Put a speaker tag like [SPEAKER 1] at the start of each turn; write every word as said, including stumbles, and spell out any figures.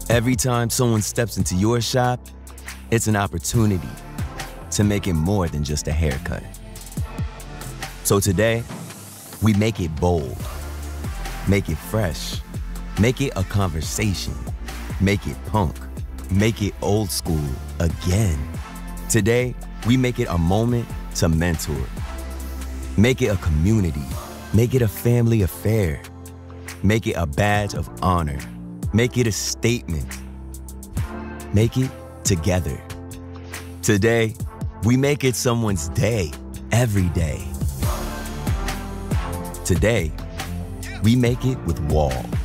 [SPEAKER 1] Every time someone steps into your shop, it's an opportunity to make it more than just a haircut. So today, we make it bold, make it fresh, make it a conversation, make it punk, make it old school again. Today, we make it a moment to mentor. Make it a community, make it a family affair. Make it a badge of honor. Make it a statement. Make it together. Today, we make it someone's day, every day. Today, we make it with Wahl.